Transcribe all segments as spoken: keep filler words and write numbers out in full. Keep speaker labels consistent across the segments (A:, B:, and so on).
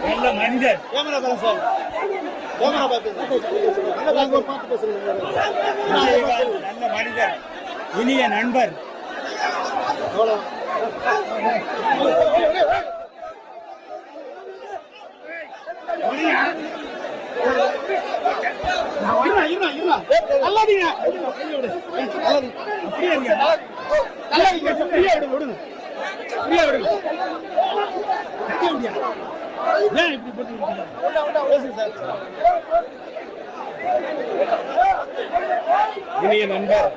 A: நல்ல மனிதர்.
B: கேமரா பாருங்க சார். கேமரா பார்த்து பார்த்து பேசுங்க.
A: நல்ல மனிதர், இனிய நண்பர். இனிய நண்பர்,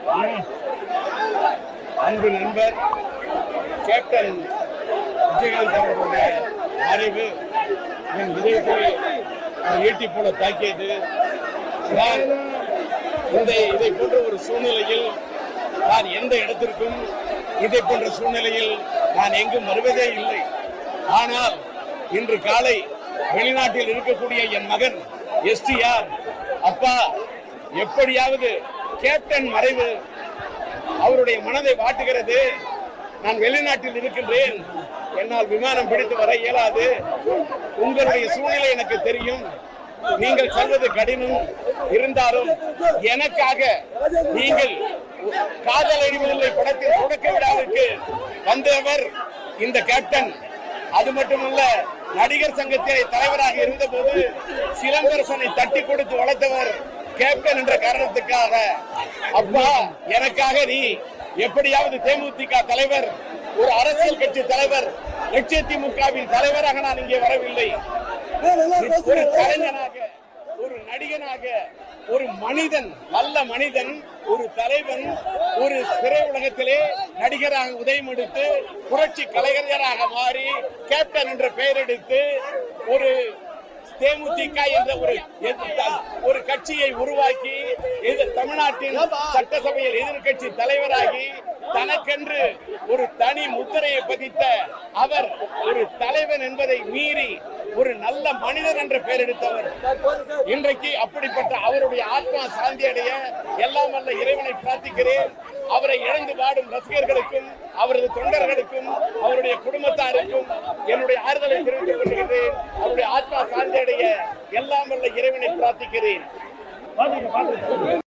A: அன்பு நண்பர் கேப்டன் விஜயகாந்த் அவர்களுடைய அறிவு என் விஜயத்தை ஈட்டி போல தாக்கியது. நான் இந்த இதை போன்ற ஒரு சூழ்நிலையில் நான் எந்த இடத்திற்கும் இதை போன்ற சூழ்நிலையில் நான் எங்கும் வருவதே இல்லை. ஆனால் இன்று காலை வெளிநாட்டில் இருக்கக்கூடிய என் மகன் எஸ்டிஆர், அப்பா எப்படியாவது கேப்டன் மறைவு அவருடைய மனதை வாட்டுகிறது. நான் வெளிநாட்டில் இருக்கின்றேன், என்னால் விமானம் பிடித்து வர இயலாது. உங்களுடைய சூழ்நிலை எனக்கு தெரியும், நீங்கள் சொல்வது கடினம் இருந்தாலும் எனக்காக நீங்கள் காதல் அறிவதில்லை படத்தில் தொடக்க விழாவிற்கு வந்தவர் இந்த கேப்டன். அது மட்டுமல்ல, நடிகர் சங்கத்திலே தலைவராக இருந்த போது சிலம்பரசனை தட்டி கொடுத்து வளர்த்தவர் கேப்டன் என்ற காரணத்துக்காக. அப்பா, எனக்காக நீ எப்படியாவது தேமுதிக தலைவர், ஒரு அரசியல் கட்சி தலைவர், லட்சத்திமுகவின் தலைவராக நான் இங்கே வரவில்லை. ஒரு கலைஞனாக, ஒரு நடிகனாக, ஒரு மனிதன், நல்ல மனிதன், ஒரு தலைவன், ஒரு திரை உலகத்திலே நடிகராக உதயம் எடுத்து புரட்சி கலைஞராக மாறி கேப்டன் என்ற பெயர் எடுத்து ஒரு தேமுதிக என்ற ஒரு ஒரு கட்சியை உருவாக்கி தமிழ்நாட்டின் சட்டசபையில் எதிர்கட்சி தலைவராகி தனக்கென்று ஒரு தனி முத்திரையை பதித்த அவர் ஒரு தலைவன் என்பதை மீறி ஒரு நல்ல மனிதர் என்ற பெயர் எடுத்தவர். இன்றைக்கு அப்படிப்பட்ட அவருடைய ஆத்மா சாந்தி அடைய எல்லாம் வல்ல இறைவனை பிரார்த்திக்கிறேன். அவரை இழந்து வாடும் ரசிகர்களுக்கும் அவரது தொண்டர்களுக்கும் அவருடைய குடும்பத்தாருக்கும் என்னுடைய ஆறுதலை தெரிவித்துக் கொள்கிறேன். அவருடைய ஆத்மா சாந்தி அடைய எல்லாம் வல்ல இறைவனை பிரார்த்திக்கிறேன்.